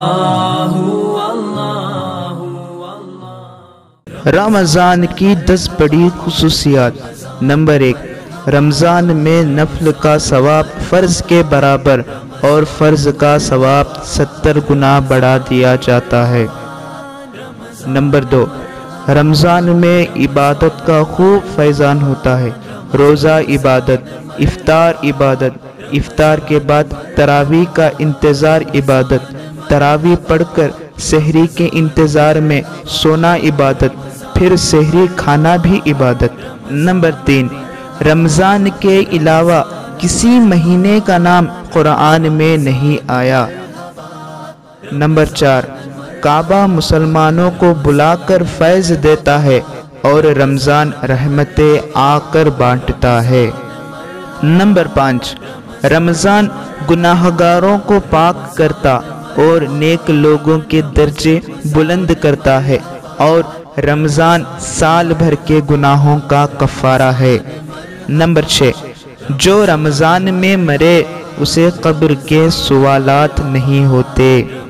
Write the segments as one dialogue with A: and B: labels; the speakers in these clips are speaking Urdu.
A: رمضان کی 10 بڑی خصوصیات۔ نمبر 1، رمضان میں نفل کا ثواب فرض کے برابر اور فرض کا ثواب 70 گنا بڑھا دیا جاتا ہے۔ نمبر 2، رمضان میں عبادت کا خوب فیضان ہوتا ہے۔ روزہ عبادت، افطار عبادت، افطار کے بعد تراویح کا انتظار عبادت، تراویح پڑھ کر سحری کے انتظار میں سونا عبادت، پھر سحری کھانا بھی عبادت۔ نمبر 3، رمضان کے علاوہ کسی مہینے کا نام قرآن میں نہیں آیا۔ نمبر 4، کعبہ مسلمانوں کو بلا کر فیض دیتا ہے اور رمضان رحمتیں آ کر بانٹتا ہے۔ نمبر 5، رمضان گناہگاروں کو پاک کرتا اور نیک لوگوں کے درجے بلند کرتا ہے، اور رمضان سال بھر کے گناہوں کا کفارہ ہے۔ نمبر 6، جو رمضان میں مرے اسے قبر کے سوالات نہیں ہوتے۔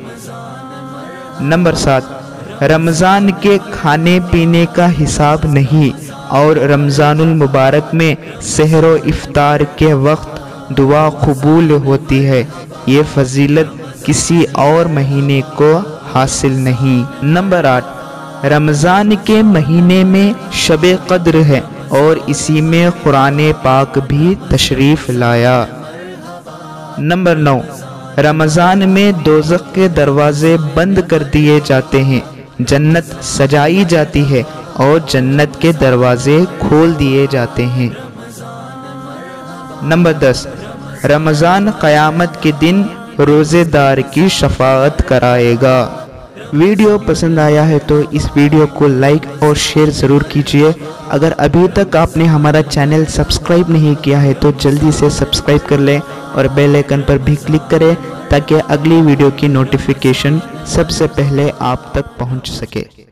A: نمبر 7، رمضان کے کھانے پینے کا حساب نہیں، اور رمضان المبارک میں سحر و افطار کے وقت دعا قبول ہوتی ہے۔ یہ فضیلت کسی اور مہینے کو حاصل نہیں۔ نمبر 8، رمضان کے مہینے میں شب قدر ہے اور اسی میں قرآن پاک بھی تشریف لایا۔ نمبر 9، رمضان میں دوزخ کے دروازے بند کر دیے جاتے ہیں، جنت سجائی جاتی ہے اور جنت کے دروازے کھول دیے جاتے ہیں۔ نمبر 10، رمضان قیامت کے دن روزے دار کی شفاعت کرائے گا۔ ویڈیو پسند آیا ہے تو اس ویڈیو کو لائک اور شیئر ضرور کیجیے۔ اگر ابھی تک آپ نے ہمارا چینل سبسکرائب نہیں کیا ہے تو جلدی سے سبسکرائب کر لیں اور بیل آئیکن پر بھی کلک کریں تاکہ اگلی ویڈیو کی نوٹیفیکیشن سب سے پہلے آپ تک پہنچ سکے۔